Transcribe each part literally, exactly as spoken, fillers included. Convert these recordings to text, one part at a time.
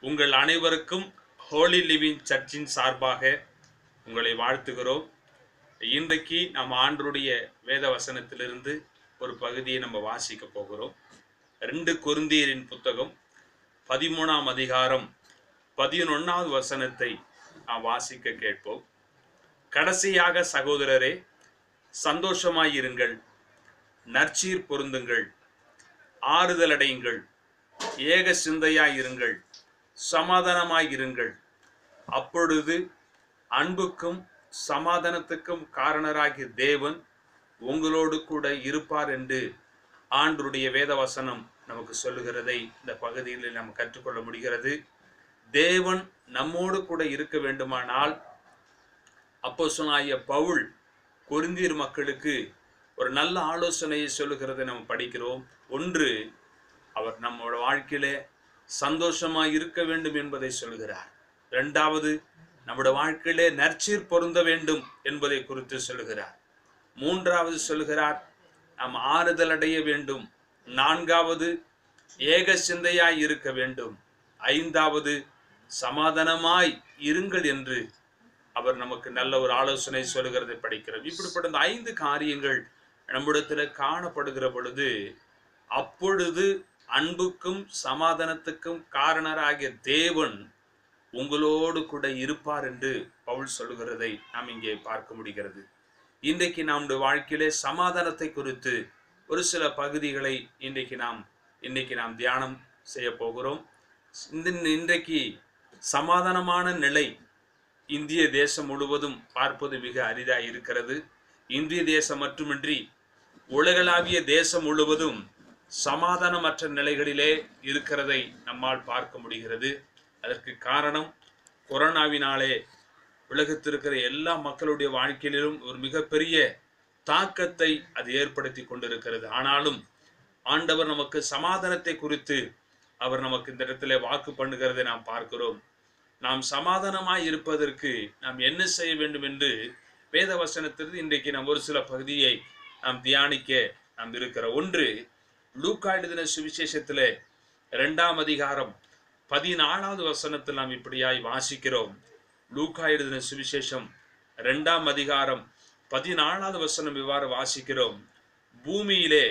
உங்கள் அனைவருக்கும் ஹோலி லிவிங் சர்ச்சின் சார்பாக உங்களை வாழ்த்துகிறோம். இன்றைக்கு நம்ம ஆண்டருடைய வேத வசனத்திலிருந்து ஒரு பகுதியை நம்ம வாசிக்க போகிறோம். ரெண்டு கொரிந்தியரின் புத்தகம் பதிமூணாம் அதிகாரம் பதினொன்னாவது வசனத்தை நாம் வாசிக்க கேட்போம். கடைசியாக சகோதரரே, சந்தோஷமாயிருங்கள், நற்சீர் பொருந்துங்கள், ஆறுதலடையுங்கள், ஏக சிந்தையாயிருங்கள், சமாதானமாயிருங்கள். அப்பொழுது அன்புக்கும் சமாதானத்துக்கும் காரணராகிய தேவன் உங்களோடு கூட இருப்பார் என்று ஆண்டருடைய வேதவசனம் நமக்கு சொல்லுகிறதை இந்த பகுதியில் நாம் கற்றுக்கொள்ள முடிகிறது. தேவன் நம்மோடு கூட இருக்க வேண்டுமானால் அப்போஸ்தலனாகிய பவுல் கொரிந்தியர் மக்களுக்கு ஒரு நல்ல ஆலோசனையை சொல்லுகிறதை நாம் படிக்கிறோம். ஒன்று, அவர் நம்மோட வாழ்க்கையிலே சந்தோஷமாய் இருக்க வேண்டும் என்பதை சொல்கிறார். இரண்டாவது, நம்முடைய வாழ்க்கையிலே நற்சீர் பொருந்த வேண்டும் என்பதை குறித்து சொல்லுகிறார். மூன்றாவது சொல்லுகிறார், நாம் ஆறுதல் அடைய வேண்டும். நான்காவது, ஏக சிந்தையாய் இருக்க வேண்டும். ஐந்தாவது, சமாதானமாய் இருங்கள் என்று அவர் நமக்கு நல்ல ஒரு ஆலோசனை சொல்லுகிறதை படிக்கிறோம். இப்படிப்பட்ட இந்த ஐந்து காரியங்கள் நம்மிடத்தில் காணப்படுகிற பொழுது, அப்பொழுது அன்புக்கும் சமாதானத்துக்கும் காரணராகிய தேவன் உங்களோடு கூட இருப்பார் என்று பவுல் சொல்லுகிறதை நாம் இங்கே பார்க்க முடிகிறது. இன்றைக்கு நம்முடைய வாழ்க்கையிலே சமாதானத்தை குறித்து ஒரு சில பகுதிகளை இன்றைக்கு நாம் இன்றைக்கு நாம் தியானம் செய்ய போகிறோம். இந்த இன்றைக்கு சமாதானமான நிலை இந்திய தேசம் முழுவதும் பார்ப்பது மிக அரிதாக இருக்கிறது. இந்திய தேசம் மட்டுமின்றி உலகளாவிய தேசம் முழுவதும் சமாதானமற்ற நிலைகளிலே இருக்கிறதை நம்மால் பார்க்க முடிகிறது. அதற்கு காரணம் கொரோனாவினாலே உலகத்திற்கிற எல்லா மக்களுடைய வாழ்க்கையிலும் ஒரு மிகப்பெரிய தாக்கத்தை அது ஏற்படுத்தி கொண்டிருக்கிறது. ஆனாலும் ஆண்டவர் நமக்கு சமாதானத்தை குறித்து அவர் நமக்கு இந்த இடத்துல வாக்கு பண்ணுகிறதை நாம் பார்க்கிறோம். நாம் சமாதானமாய் இருப்பதற்கு நாம் என்ன செய்ய வேண்டும் என்று வேத வசனத்திலிருந்து இன்றைக்கு நாம் ஒரு சில பகுதியை நாம் தியானிக்க நாம் இருக்கிறோம். ஒன்று, லூக்கா எழுதின சுவிசேஷத்திலே இரண்டாம் அதிகாரம் பதினாலாவது வசனத்தில் நாம் இப்படியாய் வாசிக்கிறோம். லூக்கா எழுதின சுவிசேஷம் இரண்டாம் அதிகாரம் பதினாலாவது வசனம் இவ்வாறு வாசிக்கிறோம். பூமியிலே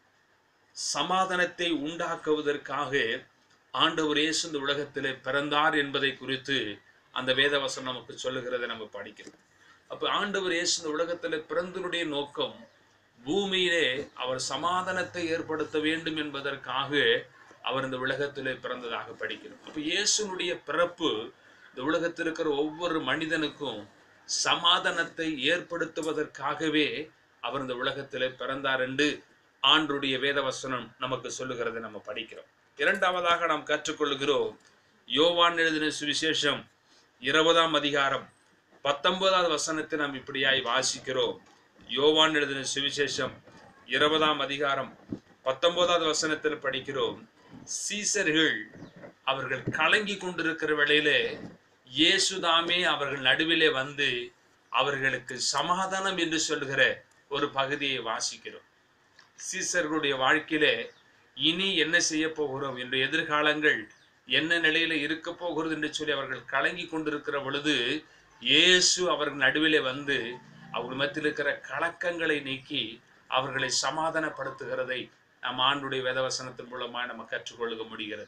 சமாதானத்தை உண்டாக்குவதற்காக ஆண்டவர் இயேசு இந்த உலகத்திலே பிறந்தார் என்பதை குறித்து அந்த வேதவசனம் நமக்கு சொல்லுகிறதை நம்ம படிக்கிறோம். அப்ப ஆண்டவர் இயேசு இந்த உலகத்திலே பிறந்தனுடைய நோக்கம் பூமியிலே அவர் சமாதானத்தை ஏற்படுத்த வேண்டும் என்பதற்காக அவர் இந்த உலகத்திலே பிறந்ததாக படிக்கிறோம். அப்ப இயேசுனுடைய பிறப்பு இந்த உலகத்தில் இருக்கிற ஒவ்வொரு மனிதனுக்கும் சமாதானத்தை ஏற்படுத்துவதற்காகவே அவர் இந்த உலகத்திலே பிறந்தார் என்று ஆண்டருடைய வேதவசனம் நமக்கு சொல்லுகிறதை நம்ம படிக்கிறோம். இரண்டாவதாக நாம் கற்றுக்கொள்கிறோம். யோவான் எழுதின சுவிசேஷம் இருபதாம் அதிகாரம் பத்தொன்பதாவது வசனத்தை நாம் இப்படியாய் வாசிக்கிறோம். யோவான் எழுதின சுவிசேஷம் இருபதாம் அதிகாரம் பத்தொன்பதாவது வசனத்தில் படிக்கிறோம். சீசர்கள் அவர்கள் கலங்கி கொண்டிருக்கிற வேளையிலே இயேசுதாமே அவர்கள் நடுவிலே வந்து அவர்களுக்கு சமாதானம் என்று சொல்லுகிற ஒரு பகுதியை வாசிக்கிறோம். சீசர்களுடைய வாழ்க்கையிலே இனி என்ன செய்ய போகிறோம் என்று, எதிர்காலங்கள் என்ன நிலையில இருக்க போகிறது என்று சொல்லி அவர்கள் கலங்கி கொண்டிருக்கிற பொழுது இயேசு அவர்கள் நடுவிலே வந்து அவர்கள் மத்தியில் இருக்கிற கலக்கங்களை நீக்கி அவர்களை சமாதானப்படுத்துகிறதை நம் ஆண்டுடைய வேதவசனத்தின் மூலமாக நம்ம கற்றுக்கொள்ள முடிகிறது.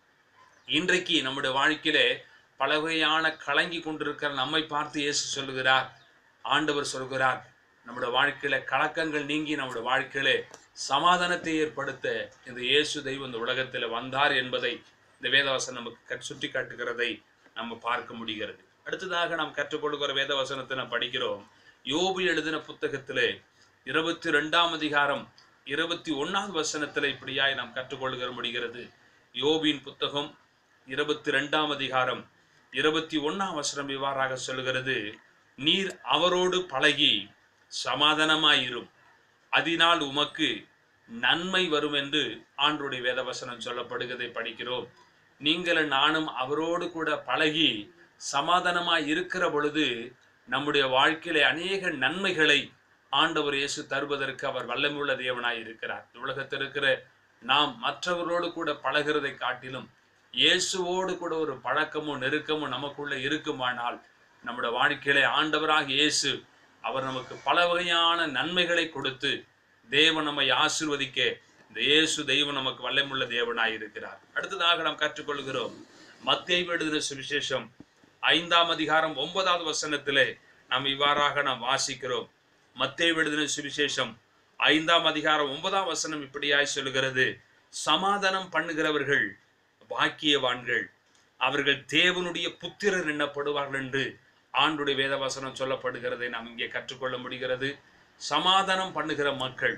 இன்றைக்கு நம்முடைய வாழ்க்கையிலே பல வகையான கலங்கி கொண்டிருக்கிற நம்மை பார்த்து இயேசு சொல்லுகிறார், ஆண்டவர் சொல்கிறார், நம்முடைய வாழ்க்கையில கலக்கங்கள் நீங்கி நம்முடைய வாழ்க்கையில சமாதானத்தை ஏற்படுத்த இந்த இயேசு தெய்வம் இந்த உலகத்தில் வந்தார் என்பதை இந்த வேதவசனம் நமக்கு சுட்டி காட்டுகிறதை நம்ம பார்க்க முடிகிறது. அடுத்ததாக நாம் கற்றுக்கொள்கிற வேதவசனத்தை நாம் படிக்கிறோம். யோபு எழுதின புத்தகத்திலே இருபத்தி ரெண்டாம் அதிகாரம் இருபத்தி ஒன்னாவது வசனத்தில் இப்படியாய் நாம் கற்றுக்கொள்கிற முடிகிறது. யோபின் புத்தகம் இருபத்தி ரெண்டாம் அதிகாரம் இருபத்தி ஒன்னாம் வசனம் இவ்வாறாக சொல்லுகிறது, நீர் அவரோடு பழகி சமாதானமாயிரும், அதனால் உமக்கு நன்மை வரும் என்று ஆண்டருடைய வேதவசனம் சொல்லப்படுகிறதை படிக்கிறோம். நீங்கள் நானும் அவரோடு கூட பழகி சமாதானமாய் இருக்கிற பொழுது நம்முடைய வாழ்க்கையிலே அநேக நன்மைகளை ஆண்டவர் இயேசு தருவதற்கு அவர் வல்லமையுள்ள தேவனாய் இருக்கிறார். உலகத்தில் இருக்கிற நாம் மற்றவர்களோடு கூட பழகிறதை காட்டிலும் இயேசுவோடு கூட ஒரு பழக்கமும் நெருக்கமும் நமக்குள்ள இருக்குமானால் நம்முடைய வாழ்க்கையிலே ஆண்டவராக இயேசு அவர் நமக்கு பல வகையான நன்மைகளை கொடுத்து தேவன் நம்மை ஆசீர்வதிக்க இந்த இயேசு தெய்வம் நமக்கு வல்லமுள்ள தேவனாய் இருக்கிறார். அடுத்ததாக நாம் கற்றுக்கொள்கிறோம் மத்தேயு எழுதின சுவிசேஷம் ஐந்தாம் அதிகாரம் ஒன்பதாவது வசனத்திலே நாம் இவ்வாறாக நாம் வாசிக்கிறோம். மத்தேயு எழுதின சுவிசேஷம் ஐந்தாம் அதிகாரம் ஒன்பதாம் வசனம் இப்படியாய் சொல்கிறது, சமாதானம் பண்ணுகிறவர்கள் பாக்கியவான்கள், அவர்கள் தேவனுடைய புத்திரர் எண்ணப்படுவார்கள் என்று ஆண்டுடைய வேதவசனம் சொல்லப்படுகிறதை நாம் இங்கே கற்றுக்கொள்ள முடிகிறது. சமாதானம் பண்ணுகிற மக்கள்,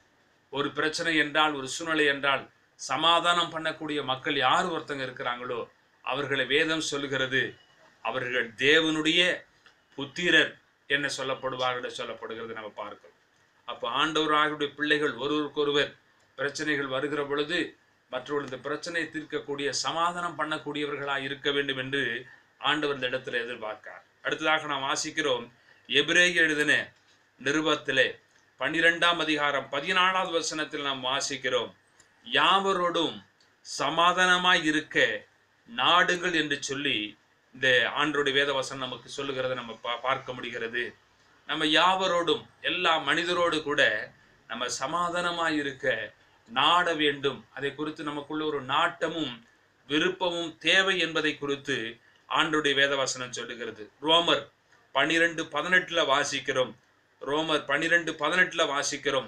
ஒரு பிரச்சனை என்றால் ஒரு சூழ்நிலை என்றால் சமாதானம் பண்ணக்கூடிய மக்கள் யார் ஒருத்தங்க இருக்கிறாங்களோ அவர்களை வேதம் சொல்லுகிறது அவர்கள் தேவனுடைய புத்திரர் என்ன சொல்லப்படுவார்கள் சொல்லப்படுகிறது நம்ம பார்க்கிறோம். அப்போ ஆண்டவராக பிள்ளைகள் ஒருவருக்கொருவர் பிரச்சனைகள் வருகிற பொழுது மற்றவர்கள் இந்த பிரச்சனையை தீர்க்கக்கூடிய சமாதானம் பண்ணக்கூடியவர்களாக இருக்க வேண்டும் என்று ஆண்டவர் இந்த இடத்துல எதிர்பார்க்கிறார். அடுத்ததாக நாம் வாசிக்கிறோம் எபிரேயர் எழுதின நிருபத்திலே பன்னிரெண்டாம் அதிகாரம் பதினாலாவது வசனத்தில் நாம் வாசிக்கிறோம், யாவரோடும் சமாதானமாய் இருக்க நாடுங்கள் என்று சொல்லி இந்த ஆண்டவருடைய வேத வசனம் நமக்கு சொல்லுகிறத நம்ம பா பார்க்க முடிகிறது. நம்ம யாவரோடும் எல்லா மனிதரோடு கூட நம்ம சமாதானமாய் இருக்க நாட வேண்டும். அதை குறித்து நமக்குள்ள ஒரு நாட்டமும் விருப்பமும் தேவை என்பதை குறித்து ஆண்டவருடைய வேதவசனம் சொல்லுகிறது. ரோமர் பனிரெண்டு பதினெட்டுல வாசிக்கிறோம் ரோமர் பனிரெண்டு பதினெட்டுல வாசிக்கிறோம்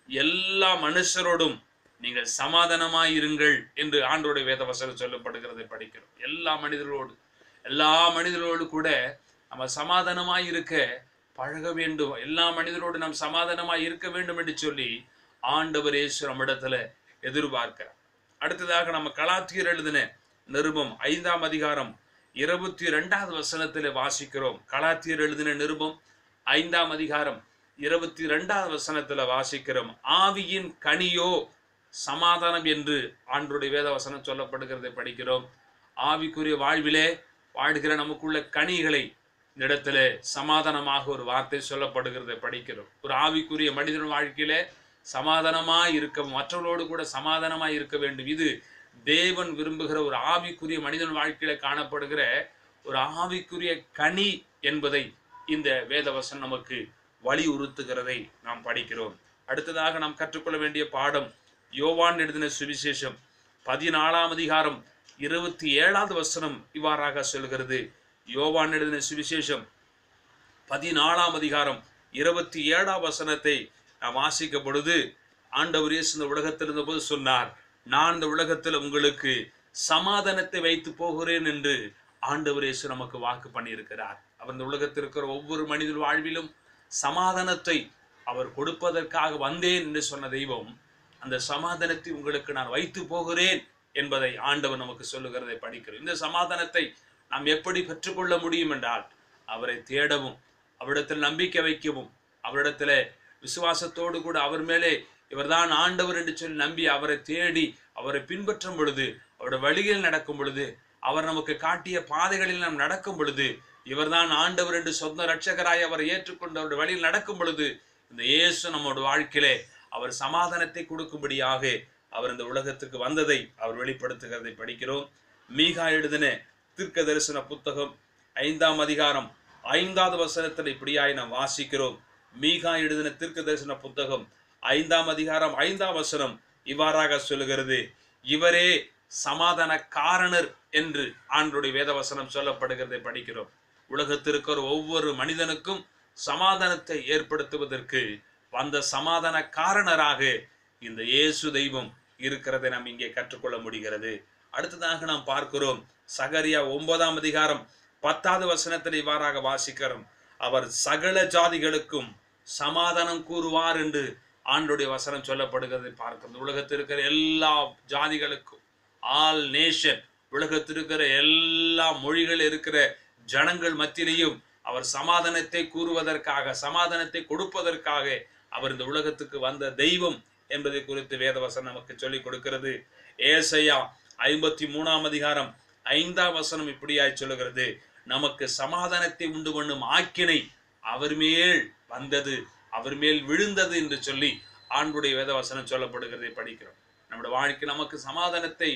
எல்லா மனுஷரோடும் நீங்கள் சமாதானமாய் இருங்கள் என்று ஆண்டவருடைய வேதவசனம் சொல்லப்படுகிறதை படிக்கிறோம். எல்லா மனிதர்களோடு எல்லா மனிதர்களோடு கூட நம்ம சமாதானமாய் இருக்க பழக வேண்டும். எல்லா மனிதரோடு நாம் சமாதானமாய் இருக்க வேண்டும் என்று சொல்லி ஆண்டவர் இயேசு நம்மிடத்துல எதிர்பார்க்கிறார். அடுத்ததாக நம்ம கலாத்தியர் எழுதின நிருபம் ஐந்தாம் அதிகாரம் இருபத்தி இரண்டாவது வசனத்திலே வாசிக்கிறோம். கலாத்தியர் எழுதின நிருபம் ஐந்தாம் அதிகாரம் இருபத்தி இரண்டாவது வசனத்துல வாசிக்கிறோம், ஆவியின் கனியோ சமாதானம் என்று ஆண்டவருடைய வேத வசனம் சொல்லப்படுகிறதை படிக்கிறோம். ஆவிக்குரிய வாழ்விலே வாழ்கிற நமக்குள்ள கனிகளை இந்த இடத்துல சமாதானமாக ஒரு வார்த்தை சொல்லப்படுகிறதை படிக்கிறோம். ஒரு ஆவிக்குரிய மனிதன் வாழ்க்கையிலே சமாதானமாய் இருக்க, மற்றவர்களோடு கூட சமாதானமாய் இருக்க வேண்டும். இது தேவன் விரும்புகிற ஒரு ஆவிக்குரிய மனிதன் வாழ்க்கையில காணப்படுகிற ஒரு ஆவிக்குரிய கனி என்பதை இந்த வேதவசனம் நமக்கு வலியுறுத்துகிறதை நாம் படிக்கிறோம். அடுத்ததாக நாம் கற்றுக்கொள்ள வேண்டிய பாடம் யோவான் எழுதின சுவிசேஷம் பதினாலாம் அதிகாரம் இருபத்தி ஏழாவது வசனம் இவ்வாறாக சொல்கிறது. யோவான் எழுதின சுவிசேஷம் பதினாலாம் அதிகாரம் இருபத்தி ஏழாம் வசனத்தை நாம் வாசிக்க பொழுது ஆண்டவர் இயேசு இந்த உலகத்தில் இருந்தபோது சொன்னார், நான் இந்த உலகத்தில் உங்களுக்கு சமாதானத்தை வைத்து போகிறேன் என்று ஆண்டவர் இயேசு நமக்கு வாக்கு பண்ணியிருக்கிறார். அவர் இந்த உலகத்தில் இருக்கிற ஒவ்வொரு மனிதர் வாழ்விலும் சமாதானத்தை அவர் கொடுப்பதற்காக வந்தேன் என்று சொன்ன தெய்வம் அந்த சமாதானத்தை உங்களுக்கு நான் வைத்து போகிறேன் என்பதை ஆண்டவர் நமக்கு சொல்லுகிறதை படிக்கிறோம். இந்த சமாதானத்தை நாம் எப்படி பெற்றுக்கொள்ள முடியும் என்றால் அவரை தேடவும், அவரிடத்தில் நம்பிக்கை வைக்கவும், அவரிடத்துல விசுவாசத்தோடு கூட அவர் மேலே இவர்தான் ஆண்டவர் என்று சொல்லி நம்பி அவரை தேடி அவரை பின்பற்றும் பொழுது, அவருடைய வழியில் நடக்கும் பொழுது, அவர் நமக்கு காட்டிய பாதைகளில் நாம் நடக்கும் பொழுது, இவர்தான் ஆண்டவர் என்று சொந்த இரட்சகராய் அவரை ஏற்றுக்கொண்டு அவருடைய வழியில் நடக்கும் பொழுது இந்த இயேசு நம்முடைய வாழ்க்கையிலே அவர் சமாதானத்தை கொடுக்கும்படியாக அவர் இந்த உலகத்துக்கு வந்ததை அவர் வெளிப்படுத்துகிறதை படிக்கிறோம். மீகா எழுதின தீர்க்க தரிசன புத்தகம் ஐந்தாம் அதிகாரம் ஐந்தாவது வசனத்தில் இப்படியாய் நாம் வாசிக்கிறோம். மீகா எழுதின தீர்க்க தரிசன புத்தகம் ஐந்தாம் அதிகாரம் ஐந்தாம் வசனம் இவ்வாறாக சொல்லுகிறது, இவரே சமாதான காரணர் என்று ஆண்டவருடைய வேதவசனம் சொல்லப்படுகிறதை படிக்கிறோம். உலகத்திற்கிற ஒவ்வொரு மனிதனுக்கும் சமாதானத்தை ஏற்படுத்துவதற்கு வந்த சமாதான காரணராக இந்த இயேசு தெய்வம் இருக்கிறதை நாம் இங்கே கற்றுக்கொள்ள முடிகிறது. அடுத்ததாக நாம் பார்க்கிறோம் சகரியா ஒன்பதாம் அதிகாரம் பத்தாவது வசனத்தில் இவ்வாறாக வாசிக்கிறோம், அவர் சகல ஜாதிகளுக்கும் சமாதானம் கூறுவார் என்று ஆண்டவருடைய வசனம் சொல்லப்படுகிறதை பார்க்கிறோம். உலகத்தில் இருக்கிற எல்லா ஜாதிகளுக்கும், ஆல் நேஷன், உலகத்தில் இருக்கிற எல்லா மொழிகள் இருக்கிற ஜனங்கள் மத்தியிலையும் அவர் சமாதானத்தை கூறுவதற்காக, சமாதானத்தை கொடுப்பதற்காக அவர் இந்த உலகத்துக்கு வந்த தெய்வம் என்பதை குறித்து வேதவசனம் நமக்கு சொல்லிக் கொடுக்கிறது. ஏசாயா ஐம்பத்தி மூணாம் அதிகாரம் ஐந்தாம் வசனம் இப்படியாய் சொல்லுகிறது, நமக்கு சமாதானத்தை உண்டு பண்ணும் ஆக்கினை அவர் மேல் வந்தது, அவர் மேல் விழுந்தது என்று சொல்லி ஆண்டுடைய வேதவசனம் சொல்லப்படுகிறதை படிக்கிறோம். நம்முடைய வாழ்க்கை நமக்கு சமாதானத்தை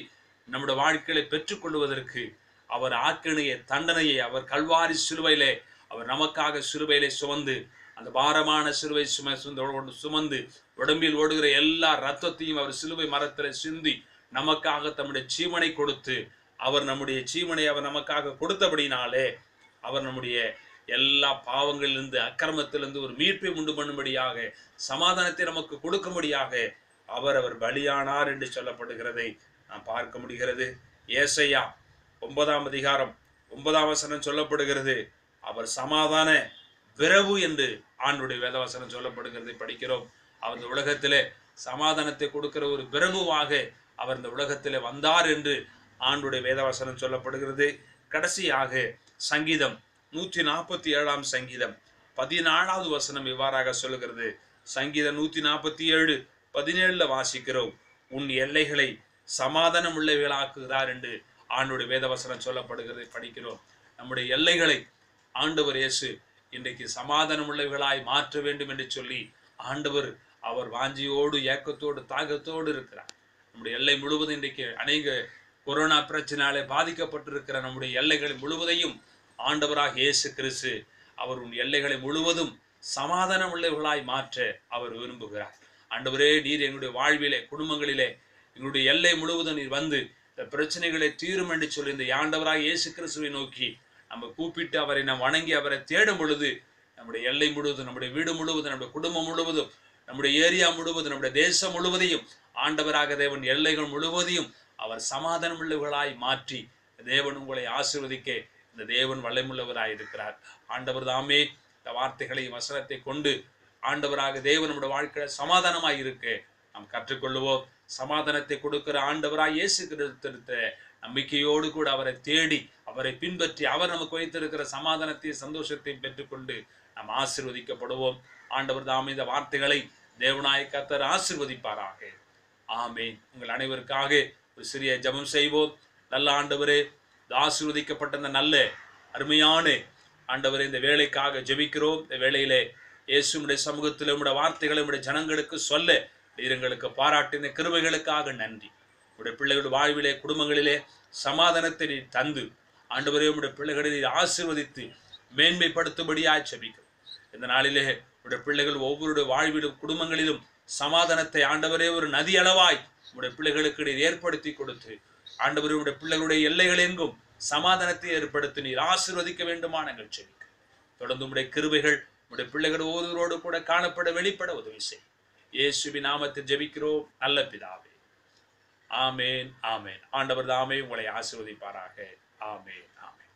நம்முடைய வாழ்க்கையை பெற்றுக்கொள்வதற்கு அவர் ஆக்கினையை தண்டனையை அவர் கல்வாரி சிலுவையிலே அவர் நமக்காக சிலுவையிலே சுமந்து அந்த பாரமான சிலுவை சும சுமந்து உடம்பில் ஓடுகிற எல்லா இரத்தத்தையும் அவர் சிலுவை மரத்தில் சிந்தி நமக்காக தம்முடைய ஜீவனை கொடுத்து அவர் நம்முடைய ஜீவனை அவர் நமக்காக கொடுத்தபடினாலே அவர் நம்முடைய எல்லா பாவங்களிலிருந்து அக்கிரமத்திலிருந்து ஒரு மீட்பை உண்டு பண்ணும்படியாக சமாதானத்தை நமக்கு கொடுக்கும்படியாக அவர் அவர் பலியானார் என்று சொல்லப்படுகிறதை நாம் பார்க்க முடிகிறது. ஏசாயா ஒன்பதாம் அதிகாரம் ஒன்பதாம் வசனம் சொல்லப்படுகிறது, அவர் சமாதான விரவு என்று ஆண்டுடைய வேதவசனம் சொல்லப்படுகிறதை படிக்கிறோம். அவர் இந்த உலகத்திலே சமாதானத்தை கொடுக்கிற ஒரு பிரபுவாக அவர் இந்த உலகத்திலே வந்தார் என்று ஆண்டுடைய வேதவசனம் சொல்லப்படுகிறது. கடைசியாக சங்கீதம் நூற்றி நாற்பத்தி ஏழாம் சங்கீதம் பதினாலாவது வசனம் இவ்வாறாக சொல்லுகிறது. சங்கீதம் நூற்றி நாற்பத்தி ஏழு பதினேழுல வாசிக்கிறோம், உன் எல்லைகளை சமாதானம் உள்ளவைகளாக்குகிறார் என்று ஆண்டுடைய வேதவசனம் சொல்லப்படுகிறது படிக்கிறோம். நம்முடைய எல்லைகளை ஆண்டவர் இயேசு இன்றைக்கு சமாதானம் உள்ளவைகளாய் மாற்ற வேண்டும் என்று சொல்லி ஆண்டவர் அவர் வாஞ்சியோடு ஏக்கத்தோடு தாகத்தோடு இருக்கிறார். நம்முடைய எல்லை முழுவதும் இன்றைக்கு அநேக கொரோனா பிரச்சனையாலே பாதிக்கப்பட்டிருக்கிற நம்முடைய எல்லைகளை முழுவதையும் ஆண்டவராக இயேசு கிறிஸ்து அவர் உன் எல்லைகளை முழுவதும் சமாதானம் உள்ளவர்களாய் மாற்ற அவர் விரும்புகிறார். ஆண்டவரே, நீர் எங்களுடைய வாழ்விலே குடும்பங்களிலே எங்களுடைய எல்லை முழுவதும் நீர் வந்து இந்த பிரச்சனைகளை தீரும் என்று சொல்லி இந்த ஆண்டவராக இயேசு கிறிஸ்துவை நோக்கி நம்ம கூப்பிட்டு அவரை நாம் வணங்கி அவரை தேடும் பொழுது நம்முடைய எல்லை முழுவதும் நம்முடைய வீடு முழுவதும் நம்முடைய குடும்பம் முழுவதும் நம்முடைய ஏரியா முழுவதும் நம்முடைய தேசம் முழுவதையும் ஆண்டவராக தேவன் எல்லைகள் முழுவதையும் அவர் சமாதானம் உள்ளவர்களாய் மாற்றி தேவன் உங்களை ஆசீர்வதிக்க இந்த தேவன் வல்லமையுள்ளவராய் இருக்கிறார். ஆண்டவர் தாமே இந்த வார்த்தைகளை வசனத்தை கொண்டு ஆண்டவராக தேவன் நம்முடைய வாழ்க்கையில சமாதானமாய் இருக்க நாம் கற்றுக்கொள்ளுவோம். சமாதானத்தை கொடுக்கிற ஆண்டவராய் இயேசு கிறிஸ்து நம்பிக்கையோடு கூட அவரை தேடி அவரை பின்பற்றி அவர் நமக்கு வைத்திருக்கிற சமாதானத்தை சந்தோஷத்தை பெற்றுக்கொண்டு நாம் ஆசீர்வதிக்கப்படுவோம். ஆண்டவர் தாமே இந்த வார்த்தைகளை தேவனாய கர்த்தர் ஆசீர்வதிப்பாராக. ஆமென். உங்கள் அனைவருக்காக ஒரு சிறிய ஜெபம் செய்வோம். நல்ல ஆண்டவரே, ஆசீர்வதிக்கப்பட்ட இந்த நல்ல அருமையான ஆண்டவரே, இந்த வேலைக்காக ஜெபிக்கிறோம். இந்த வேளையிலே இயேசுடைய சமூகத்தில் உம்முடைய வார்த்தைகளை உம்முடைய ஜனங்களுக்கு சொல்ல எங்களுக்கு பாராட்டின கிருபைகளுக்காக நன்றி. உடைய பிள்ளைகளுடைய வாழ்விலே குடும்பங்களிலே சமாதானத்தை நீ தந்து ஆண்டவரே உடைய பிள்ளைகளை நீ ஆசீர்வதித்து மேன்மைப்படுத்தும்படியாய் ஜெபிக்கிறோம். இந்த நாளிலே உடைய பிள்ளைகள் ஒவ்வொருடைய வாழ்விலும் குடும்பங்களிலும் சமாதானத்தை ஆண்டவரே ஒரு நதி அளவாய் உடைய பிள்ளைகளுக்கு நீர் ஏற்படுத்தி கொடுத்து ஆண்டவரே உடைய பிள்ளைகளுடைய எல்லைகள் எங்கும் சமாதானத்தை ஏற்படுத்தி நீர் ஆசீர்வதிக்க வேண்டுமா நாங்கள் ஜெபிக்கிறோம். தொடர்ந்து உடைய கிருபைகள் உடைய பிள்ளைகள் ஒவ்வொருவரோடு கூட காணப்பட வெளிப்பட உதவி செய். இயேசுவின் நாமத்தில் ஜெபிக்கிறோம் நல்ல பிதாவே. ஆமேன் ஆமேன். ஆண்டவர் தாமே உங்களை ஆசீர்வதிப்பாராக. ஆமேன் ஆமேன்.